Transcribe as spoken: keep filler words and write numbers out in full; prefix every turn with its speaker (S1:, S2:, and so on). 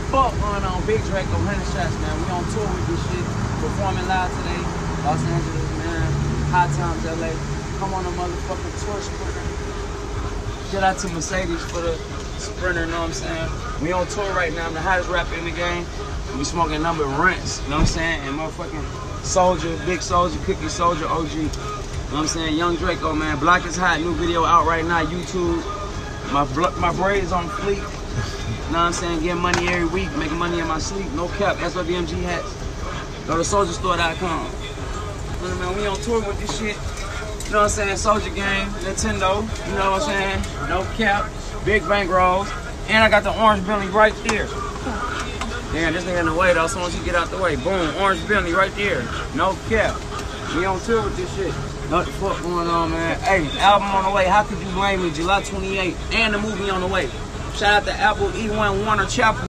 S1: fuck going on? Big Draco, one hundred shots, man. We on tour with this shit. Performing live today. Los Angeles, man. High Times, L A. Come on a motherfucking tour sprinter. Shout out to Mercedes for the sprinter, you know what I'm saying? We on tour right now. I'm the hottest rapper in the game. We smoking number rents, you know what I'm saying? And motherfucking Soulja, Big Soulja, Cookie Soulja, O G. You know what I'm saying? Young Draco, man. Block is hot. New video out right now. YouTube. My my braids on fleek. You know what I'm saying? Getting money every week. Making money in my sleep. No cap. S O B M G hats. Go to soulja store dot com. Man, we on tour with this shit. You know what I'm saying? Soulja Gang, Nintendo. You know what I'm saying? No cap. Big bankrolls. And I got the orange Bentley right there. Damn, this nigga in the way though. As soon as you get out the way. Boom. Orange Bentley right there. No cap. We on tour with this shit. What the fuck going on, man? Hey, album on the way. How could you blame me? July twenty-eighth. And the movie on the way. Shout out to Apple E one Warner Chapel.